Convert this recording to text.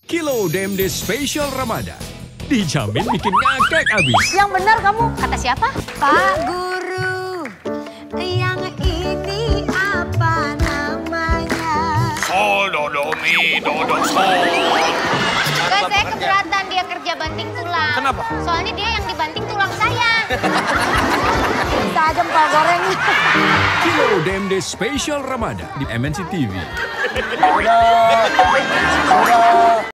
Kilo DMD Spesial Ramadan. Dijamin bikin ngakak abis. Yang benar kamu. Kata siapa? Pak Guru, yang ini apa namanya? Sol, dodomi, dodo, sol. Enggak, saya keberatan dia kerja banting tulang. Kenapa? Soalnya dia yang dibanting tulang saya. Bisa aja empal goreng. Kilo DMD Spesial Ramadan di MNC TV.